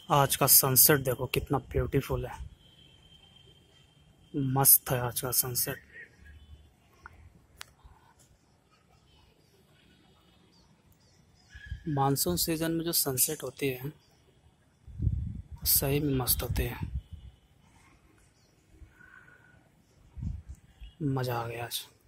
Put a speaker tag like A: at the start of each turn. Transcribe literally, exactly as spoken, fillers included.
A: आज का सनसेट देखो कितना ब्यूटीफुल है। मस्त है आज का सनसेट। मानसून सीजन में जो सनसेट होती है सही में मस्त होती है। मज़ा आ गया आज।